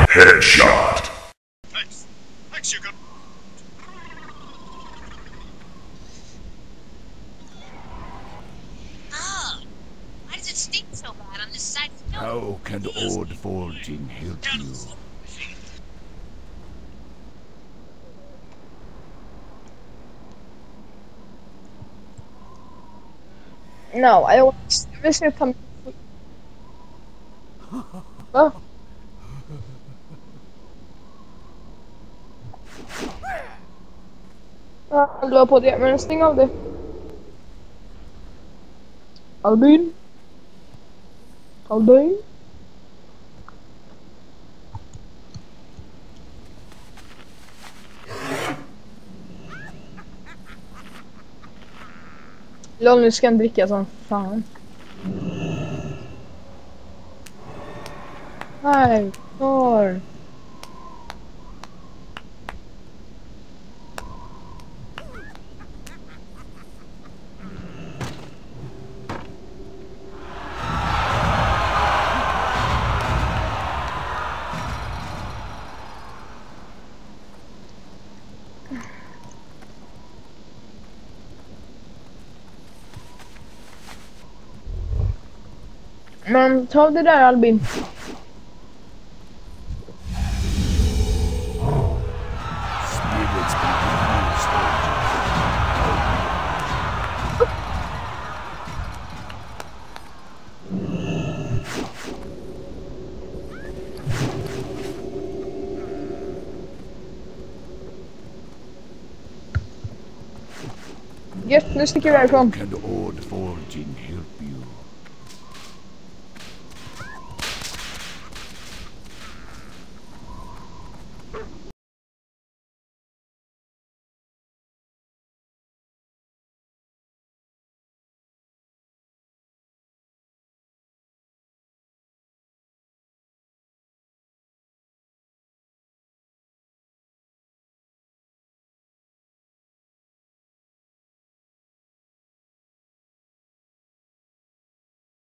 Headshot. Thanks. Thanks, you good. Oh, why does it stink so bad on this side? How can odd forging help you? No, I always wish you come. Va? Ja, du var på det, men stäng av det. Albin? Albin? Låt nu ska han dricka som fan. Nej, kvar. Men ta det där, Albin. Gött, nu sticker vi härifrån. Can odd